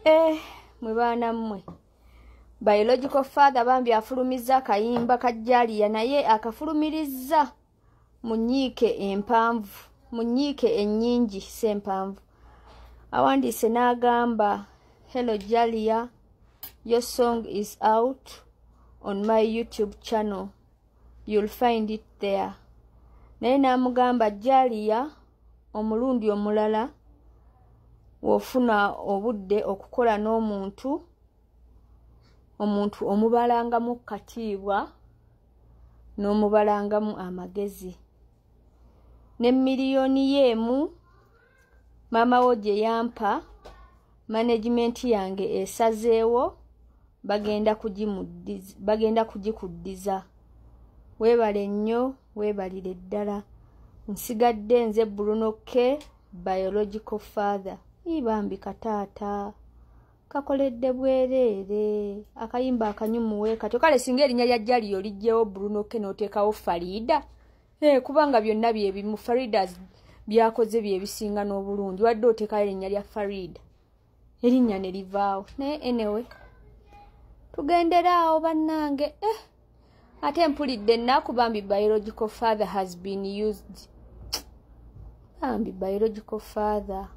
mwe baana mmwe. Biological father bambi afulumiza akayimba ka Jaliya naye akafulumiriza mu nnyiike empanvu, mu nnyiike ennyingi sempanvu. Awandiise n'agamba, "Hello Jaliya, your song is out on my YouTube channel. You'll find it there." Naye n'amugamba, Jaliya, omulundi omulala wofuna obudde okukola n'omuntu omubalangamu katiibwa n'omubalangamu amagezi. Ne miliyoni y'emu maama wo gye yampa management yange esazeewo bagenda kugikuddiza. Weebale nnyo, weebalire ddala. Nsigadde nze Bruno K, biological father. Ibambi kataata kakoledde bwereere akayimba akanyumuwe kati kale singa erinnya lya Jaliya olijjewo Bruno K n'oteekawo Farida kubanga byonna byebimu Farida byakoze byebisinga n'obulungi wadde oteekawo erinnya lya Farida erinnya ne livaawo naye anyway tugenderaawo bannange ate mpulidde ennaku bambi biological father has been used. Bambi biological father